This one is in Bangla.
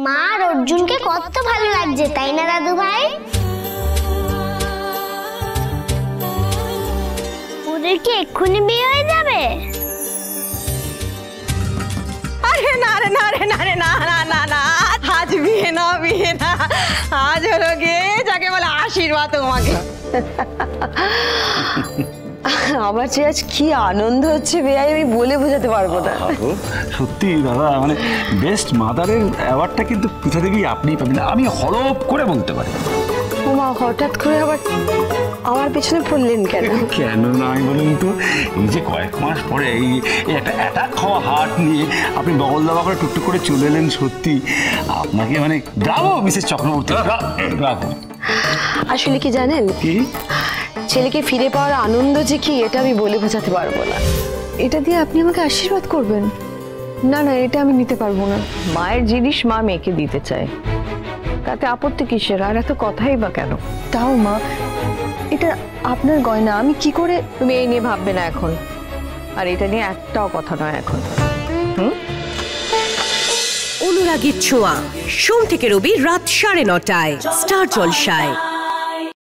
মা আর অর্জুনকে কত ভালো লাগছে, তাই না দাদু ভাই? ওদের কি এক্ষুনি বিয়ে হয়ে যাবে? আরে না রে না রে না রে না না না না, আজ বিয়ে না বিয়ে না, আজ হলো গিয়ে যাকে বলে আশীর্বাদ তোমাকে। আমার যে আজ কি আনন্দ হচ্ছে বেয়াই, আমি বলে বোঝাতে পারবো না। সত্যি দাদা, মানে বেস্ট মাদারের অ্যাওয়ার্ডটা কিন্তু পৃথা দেবী আপনিই পাবেন, আমি হলপ করে বলতে পারি। ওমা, হঠাৎ করে আবার আমার পেছনে পড়লেন কেন? কেন নাই বলুন তো, এই যে কয়েক মাস পরে এই একটা অ্যাটাক হওয়া হার্ট নিয়ে আপনি বগল দাবা করে টুকটুক করে চলে এলেন, সত্যি আপনাকে মানে ব্রাভো মিসেস চক্রবর্তী, ব্রাভো। আসলে কি জানেন, ছেলেকে ফিরে পাওয়ার আনন্দ যে কি এটা আমি বলে বোঝাতে পারবো না। এটা দিয়ে আপনি আমাকে আশীর্বাদ করবেন? না না, এটা আমি নিতে পারবো না। মায়ের জিনিস মা মেয়েকে দিতে চায়, তাতে আপত্তি কিসের? আর এত কথাই বা কেন? তাও মা, এটা আপনার গয়না, আমি কি করে? তুমি এই নিয়ে ভাববে না এখন, আর এটা নিয়ে একটাও কথা নয় এখন। অনুরাগীর ছোঁয়া, সোম থেকে রবি রাত 9:30টায় স্টার জলসায়।